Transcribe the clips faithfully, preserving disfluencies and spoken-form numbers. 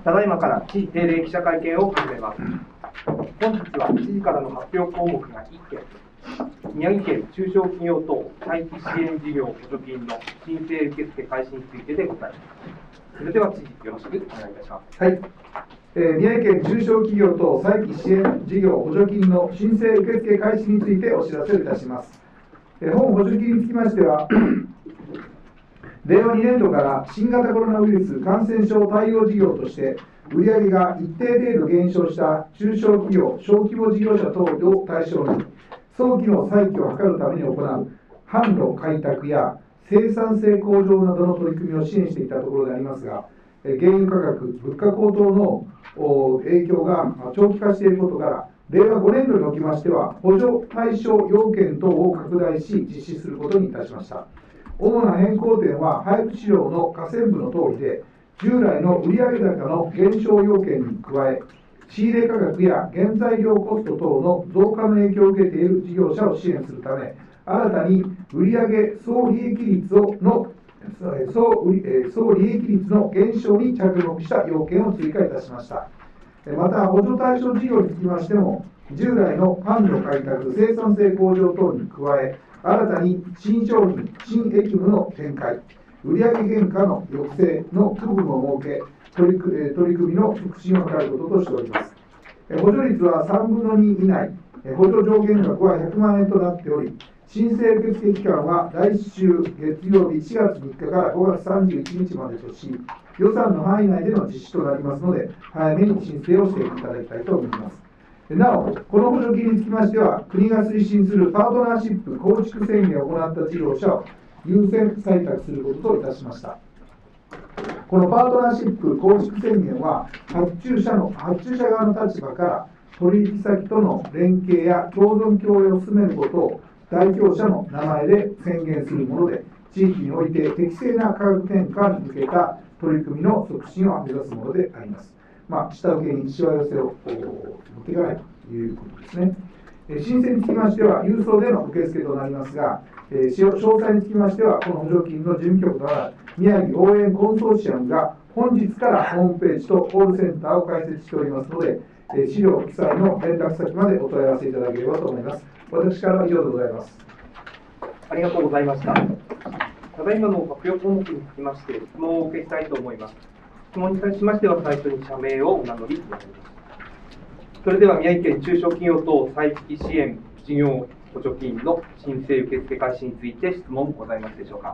ただいまから知事定例記者会見を始めます。本日は知事からの発表項目がいっけん、宮城県中小企業等再起支援事業補助金の申請受付開始についてでございます。それでは知事、よろしくお願いいたします。 はい、えー、宮城県中小企業等再起支援事業補助金の申請受付開始についてお知らせをいたします。えー、本補助金につきましてはれいわにねんどから新型コロナウイルス感染症対応事業として売上が一定程度減少した中小企業・小規模事業者等を対象に早期の再起を図るために行う販路開拓や生産性向上などの取り組みを支援していたところでありますが、原油価格、物価高騰の影響が長期化していることから、れいわごねんどにおきましては、補助対象要件等を拡大し、実施することにいたしました。主な変更点は、配布資料の下線部の通りで、従来の売上高の減少要件に加え、仕入れ価格や原材料コスト等の増加の影響を受けている事業者を支援するため、新たに売上総利益率をの総売総利益率の減少に着目した要件を追加いたしました。また、補助対象事業につきましても、従来の販路開拓、生産性向上等に加え、新たに新商品、新役務の展開、売上原価の抑制の区分を設け、取り取り組みの促進を図ることとしております。補助率はさんぶんのに以内、補助上限額はひゃくまんえんとなっており、申請受付期間は来週月曜日しがつみっかからごがつさんじゅういちにちまでとし、予算の範囲内での実施となりますので、早めに申請をしていただきたいと思います。なお、この補助金につきましては、国が推進するパートナーシップ構築宣言を行った事業者を優先採択することといたしました。このパートナーシップ構築宣言は、発注者の発注者側の立場から取引先との連携や共存共栄を進めることを代表者の名前で宣言するもので、地域において適正な価格転嫁に向けた取り組みの促進を目指すものであります。まあ、下請けにしわ寄せを持っていかないということですね。申請につきましては、郵送での受付となりますが、詳細につきましては、この補助金の事務局となる宮城応援コンソーシアムが本日からホームページとコールセンターを開設しておりますので、資料記載の連絡先までお問い合わせいただければと思います。私からは以上でございます。 ありがとうございました。ただいまの発表項目につきまして、質問を受けしたいと思います。質問に対しましては、最初に社名をお名乗りいただきます。それでは、宮城県中小企業等再起支援事業補助金の申請受付開始について質問ございますでしょうか。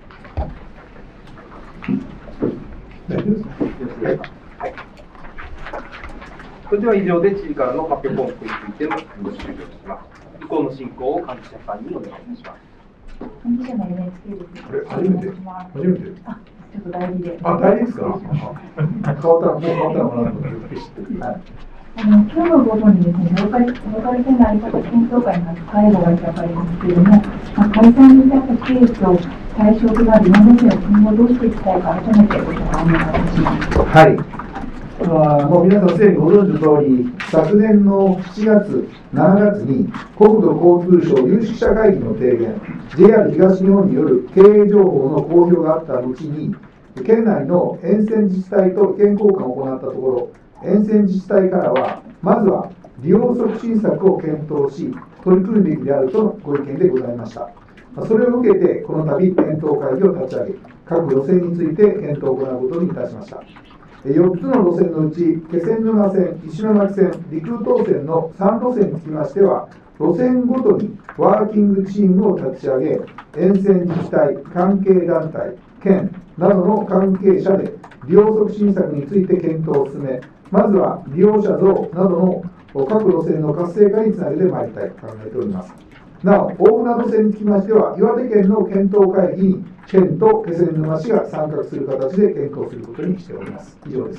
大丈夫ですか。 はい。それでは以上で知事からの発表項目についての質問を終了します。以降の進行を幹事者さんにお願いいたします。 幹事社の エヌエイチケー です。 これ初めて。初めて。 あ、ちょっと代理で。 あ、代理ですか。変わったら、もう変わったら、もうなんかはい。 あの今日の午後にですね、ローカルローカル線の在り方検討会の会合が開かれるんですけれども、まあ、開催に至ったケースを対象となる今までを今後どうしていきたいか、改めてご紹介お願いいたします。 はい。まあ、もう皆さんすでにご存知の通り、昨年のしちがつ、しちがつに国土交通省有識者会議の提言、ジェイアール 東日本による経営情報の公表があった後に、県内の沿線自治体と意見交換を行ったところ、沿線自治体からは、まずは利用促進策を検討し、取り組むべきであるとのご意見でございました。それを受けて、この度、検討会議を立ち上げ、各路線について検討を行うことにいたしました。よっつの路線のうち、気仙沼線、石巻線、陸東線のさん路線につきましては、路線ごとにワーキングチームを立ち上げ、沿線自治体、関係団体、県などの関係者で利用促進策について検討を進め、まずは利用者増などの各路線の活性化につなげてまいりたいと考えております。なお、大船渡線につきましては、岩手県の検討会議に県と気仙沼市が参画する形で検討することにしております。以上です。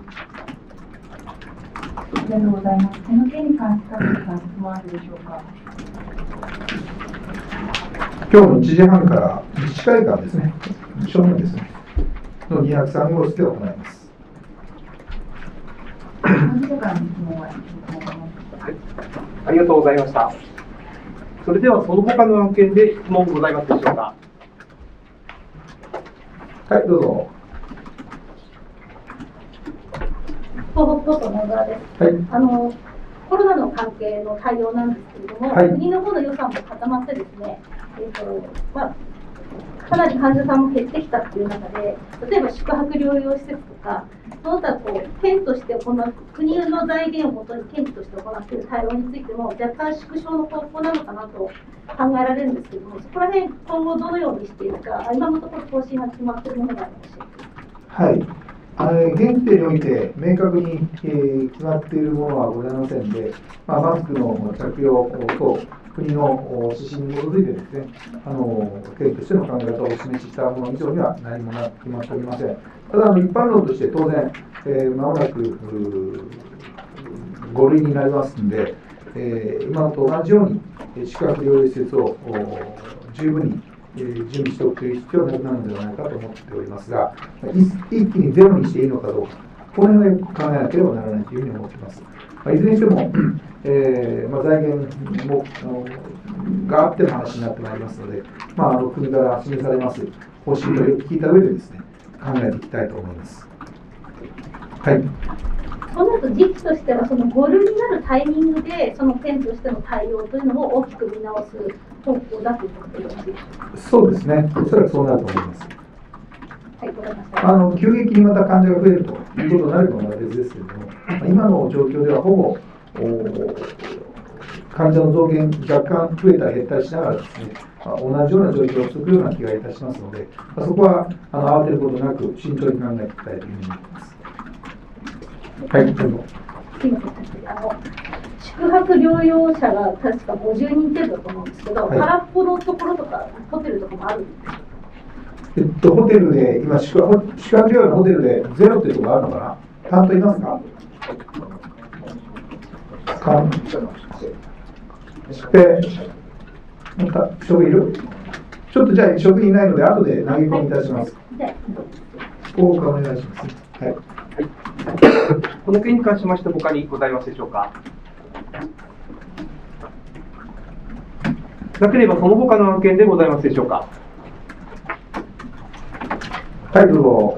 ありがとうございます。この件に関して何か質問あるでしょうか。 今日のいちじはんから自治会館ですね、正面ですね、のにひゃくさん号室で行います。 ありがとうございました。それではその他の案件で質問ございますでしょうか。 はい、どうぞ。 東北都野村です。 はい、 あのコロナの関係の対応なんですけれども、 はい、 国の方の予算も固まってですね、えーとまあ、かなり患者さんも減ってきたっていう中で、例えば宿泊療養施設とか、その他こう県として行う国の財源をもとに県として行っている対応についても若干縮小の方向なのかなと考えられるんですけれども、そこら辺今後どのようにしていくか、今のところ方針が決まっているものがありました。 はい、あの現時点において明確に、えー、決まっているものはございませんで、まあ、マスクの着用と国の指針に基づいてですね、あの県としての考え方をお示ししたもの以上には何もな決まっておりません。ただ、あの一般論として当然、えー、間もなくご類になりますので、えー、今と同じように宿泊療養施設を十分に準備しておくという必要がなるのではないかと思っておりますが、一気にゼロにしていいのかどうか、この辺はよく考えなければならないというふうに思っています。まあ、いずれにしても、えーまあ、財源もあのがあっての話になってまいりますので、まあ、あの国から示されます方針を聞いた上でですね、考えていきたいと思います。はい。 その後時期としては、そのご類になるタイミングで、その県としての対応というのを大きく見直す方向だということでよろしいでしょうか。 そうですね、おそらくそうなると思います。 はい、わかりました。 あの急激にまた患者が増えるということになればまだ別ですけれども、今の状況ではほぼ患者の増減、若干増えたり減ったりしながらですね、同じような状況を続くような気がいたしますので、そこはあの慌てることなく慎重に考えていきたいというふうに思っています。はい、どうぞ。 すみません、あの宿泊療養者が確かごじゅうにん程度だと思うんですけど、はい、空っぽのところとか、ホテルとかもあるんですか。 えっと、ホテルで、今宿泊、宿泊療養のホテルでゼロというところがあるのかな、担当いますか。かで、また職員いる？ちょっとじゃあ職員いないので、後で投げ込みいたします。お願いします。はい。 この件に関しまして、他にございますでしょうか。なければ、その他の案件でございますでしょうか。 はい、どうぞ。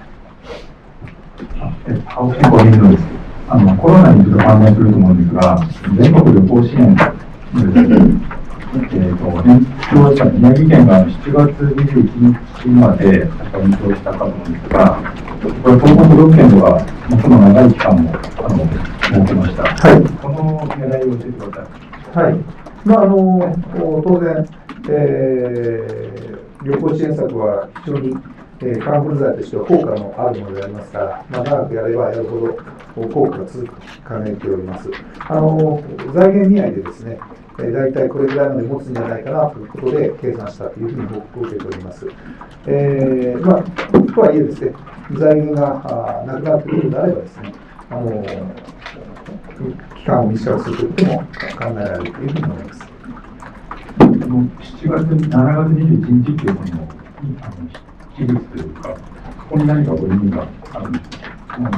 青木健康現状です。あのコロナにちょっと関連すると思うんですが、全国旅行支援えーと、延長した宮城県がしちがつにじゅういちにちまで確か延長したかと思うんですが、これ、東北都道府県では最も長い期間もあの設けました。はい、この狙いを教えてください。 はい、まあ、あの当然、えー、旅行支援策は非常に、えー、カンフル剤としては効果のあるものでありますから、まあ、長くやればやるほど効果が続くと考えております。あの財源見合いでですね、えー、大体これぐらいまで持つんじゃないかなということで計算したというふうに報告を受けております。えーまあ、とはいえですね、財源がなくなってくるのであればですね、あの期間を短くするということも考えられるというふうに思います。 しちがつ、しちがつにじゅういちにちというのも、あの期日というか、ここに何かご意味があるんですか。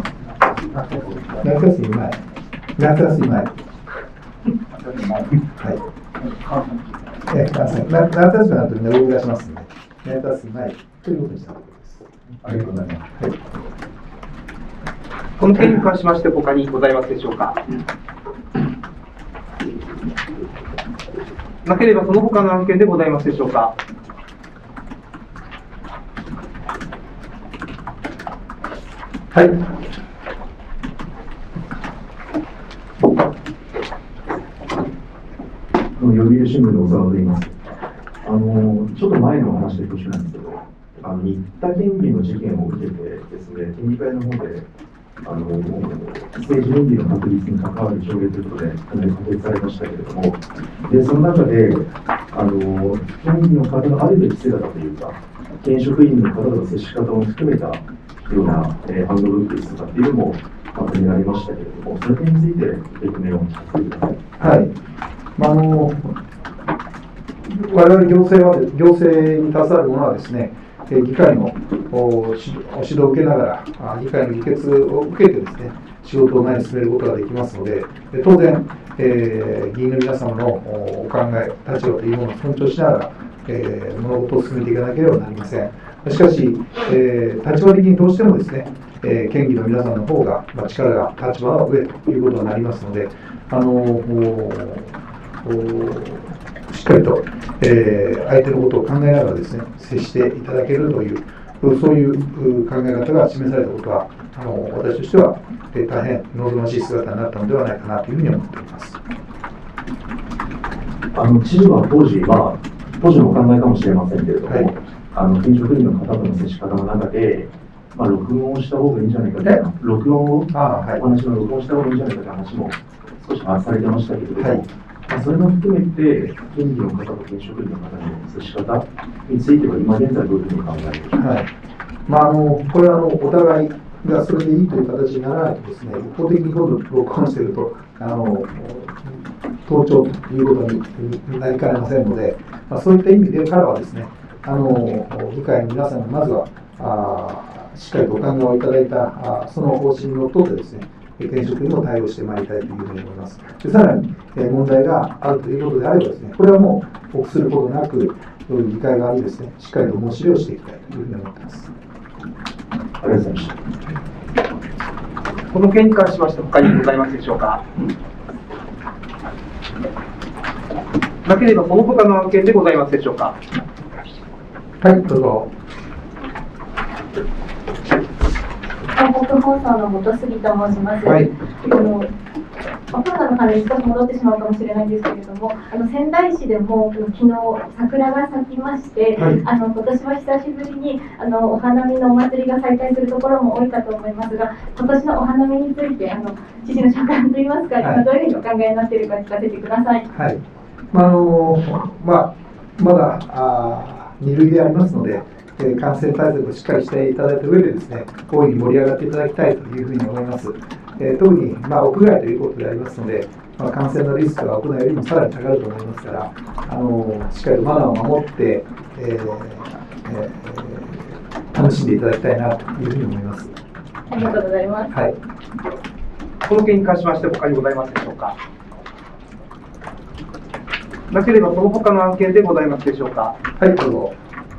夏休み前。夏休み前。はい。え、夏休みの後に動き出しますので、夏休み前ということにしたところです。 ありがとうございます。はい。 この件に関しまして、他にございますでしょうか。なければ、その他の案件でございますでしょうか。 はい。 読売新聞の小沢と言います。あのちょっと前の話で恐縮なんですけど、あの新田県議の事件を受けてですね、県議会の方であの政治倫理の確立に関わる条例ということでかなり可決されましたけれども、でその中であの県議の方のあるべき姿というか、県職員の方との接し方を含めたような、えー、ハンドブックですとかっていうのもまとめられましたけれども、その点について受け止めを聞かせてください。 はい。まあ、あの我々行政は行政に携わる者はですね、議会の指導を受けながら、議会の議決を受けてですね、 仕事を前に進めることができますので、当然、えー、議員の皆様のお考え、立場というものを尊重しながら、えー、物事を進めていかなければなりません。しかし、えー、立場的にどうしてもですね、えー、県議の皆さんの方が、まあ、力が立場の上ということになりますので、あのしっかりと、えー、相手のことを考えながらですね、接していただけるという、そういう考え方が示されたことは、あの私としては、えー、大変望ましい姿になったのではないかなというふうに思っております。 あの知事は当時、まあ、当時のお考えかもしれませんけれども、はい、あの県職員の方との接し方の中で、まあ、録音をした方がいいんじゃないかという、録音を、あ、はい、お話の録音した方がいいんじゃないかという話も少し話されてましたけれども、はい、まあ、それも含めて、県議の方と県職員の方の接し方については、今現在、どういうふうに考えているでしょうか。はい、まあ、あのこれはあのお互いがそれでいいという形にならないとですね、一方的に今度録音していると、あの盗聴ということになりかねませんので、まあ、そういった意味でからはですね、あの議会の皆さんがまずはあしっかりご考えをいただいたあその方針にのっとってですね、県職にも対応してまいりたいというふうに思います。でさらに、えー、問題があるということであればですね、これはもう臆することなく、議会側にですね、しっかりと申し入れをしていきたいというふうに思っています。 ありがとうございました。 この件に関しまして、他にございますでしょうか。なければ、その他の案件でございますでしょうか。 はい、どうぞ。 東北放送の本杉と申します。はい、あのコロナの話に少し戻ってしまうかもしれないんですけれども、あの仙台市でも昨日桜が咲きまして、はい、あの今年は久しぶりにあのお花見のお祭りが再開するところも多いかと思いますが、今年のお花見についてあの知事の所感といいますか、はい、今どういうふうにお考えになっているか聞かせてください。 はい、まああのまあ、まだあに類でありますので、えー、感染対策をしっかりしていただいた上でですね、大いに盛り上がっていただきたいというふうに思います。えー、特に、まあ、屋外ということでありますので、まあ、感染のリスクは屋内よりもさらに下がると思いますから、あのしっかりとマナーを守って、えーえー、楽しんでいただきたいなというふうに思います。 ありがとうございます。 はい、 この件に関しまして、他にございますでしょうか。なければ、その他の案件でございますでしょうか。 はい、どうぞ。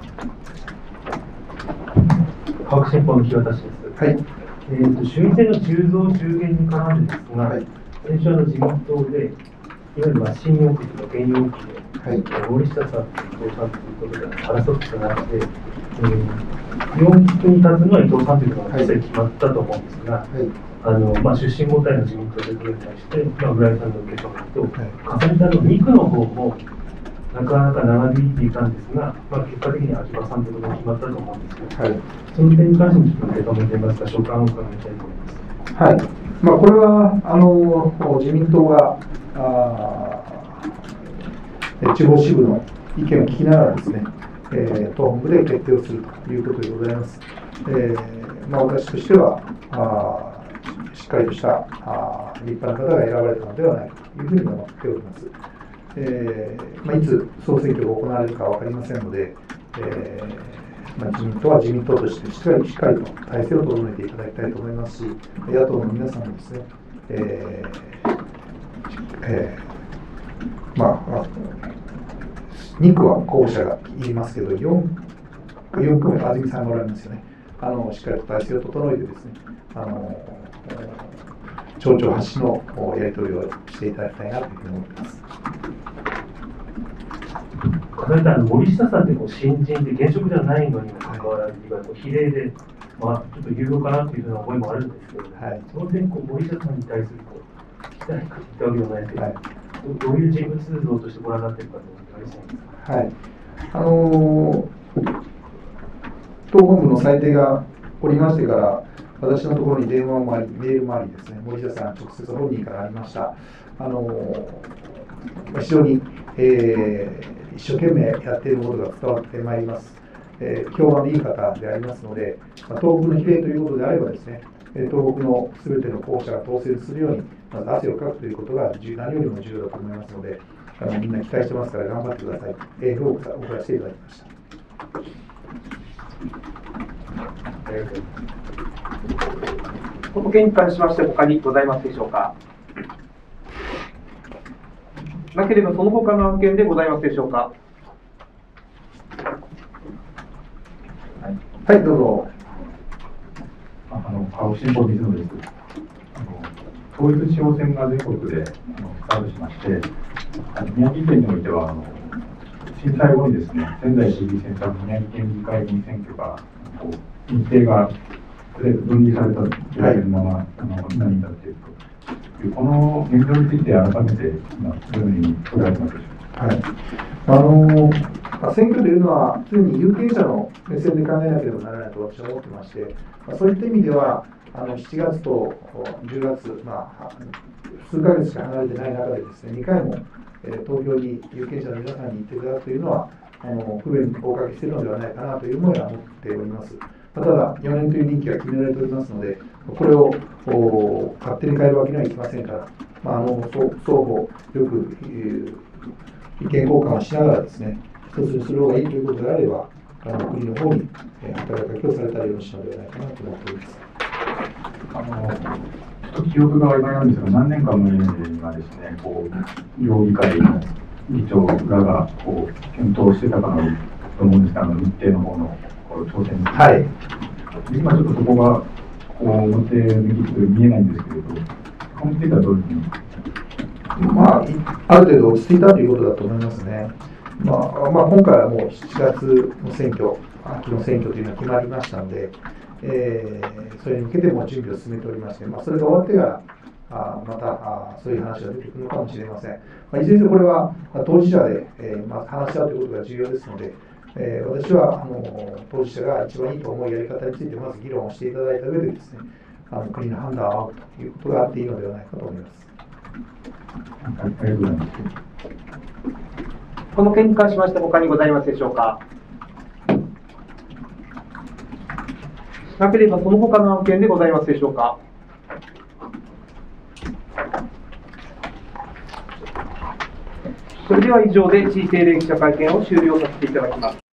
科学新報の日渡です。 はい。 えーと、衆院選のじゅう増じゅう減に絡んでですが、はい、先週の自民党で、いわゆるまあ新要求と現要求で、はい、森下さんと伊藤さんということで争ってた中で、えー、よんきに立つのは伊藤さんというのが実際決まったと思うんですが、はい、あのまあ、出身母体の自民党でに対して、まあ、村井さんの受け止めと、はい、重ねたのに区の方も、なかなか長引いていたんですが、まあ、結果的に秋葉さんということが決まったと思うんですけど、はい、その点に関してもちょっと受け止めていますか、所感を伺いたいと思います。 はい、まあ、これはあの自民党があ地方支部の意見を聞きながらですね、えー、党本部で決定をするということでございます。えーまあ、私としてはあしっかりとしたあ立派な方が選ばれたのではないかというふうに思っております。えーまあ、いつ総選挙が行われるか分かりませんので、えーまあ、自民党は自民党としてしっかりしっかりと体制を整えていただきたいと思いますし、野党の皆さんもですね、えーえー、まあ、に区は候補者がいますけど、よん区目、安住さんがおられますよね、あのしっかりと体制を整えてですね、あの町長発信のやり取りをしていただきたいなというふうに思っています。 それとあの森下さんってこう新人で現職ではないのにもかかわらず、いわゆる比例で、まあ、ちょっと有用かなというふうな思いもあるんですけど、はい、その点こう森下さんに対するこう聞きたいかといったわけではないですけど、はい、どういう人物像としてご覧になっているかというのがありそうですか。はい、 あのー、党本部の裁定がおりましてから、私のところに電話もあり、メールもありですね、森下さん直接本人からありました。あのー、非常に、えー一生懸命やっていることが伝わってまいります。えー、評判のいい方でありますので、まあ、東北の比例ということであればですね、東北のすべての候補者が当選するように、まず汗をかくということが何よりも重要だと思いますので、あのみんな期待してますから頑張ってください。エールを送らせていただきました。 ここの件に関しまして、他にございますでしょうか。なければ、その他の案件でございますでしょうか。 はい、どうぞ。 あの、青新報水野です。あの、統一地方選が全国であのスタートしまして、あの宮城県においては、あの震災後にですね、仙台市議選と宮城県議会議員選挙が、こう日程が分離されたというまま、あの今に至っているという、この現状について改めて、今、どのように捉えてますでしょうか。 はい、あのまあ、選挙というのは、常に有権者の目線で考えなければならないと私は思ってまして、まあ、そういった意味では、あのしちがつとじゅうがつ、まあ、数ヶ月しか離れてない中でですね、にかいも、えー、投票に有権者の皆さんに行っていただくというのは、あの不便におかけしているのではないかなという思いは持っております。まあ、ただ、よねんという任期が決められておりますので、これを勝手に変えるわけにはいきませんから、まあ、あの双双方、よく、えー、意見交換をしながらですね、一つにする方がいいということであれば、あの国の方に、えー、働きかけをされたらよろしいのではないかなと思っております。 あのちょっと記憶が曖昧なんですが、何年か前にはですね、こう両議会の議長らがこう検討してたかなと思うんですが、あの日程の方のこう挑戦について、はい、今ちょっとそこがこう表向き見えないんですけれど、このについてはどういうふうに。 まあ、ある程度落ち着いたということだと思いますね。まあまあ、今回はもうしちがつの選挙、秋の選挙というのは決まりましたので、えー、それに向けても準備を進めておりまして、まあ、それが終わってからあまたあそういう話が出てくるのかもしれません。まあ、いずれにせよこれは当事者で、えーまあ、話し合うということが重要ですので、えー、私はあの当事者が一番いいと思うやり方についてまず議論をしていただいた上でですね、あの国の判断を仰ぐということがあっていいのではないかと思います。 ありがとうございます。 この件に関しまして、他にございますでしょうか。なければ、その他の案件でございますでしょうか。それでは以上で、地位定例記者会見を終了させていただきます。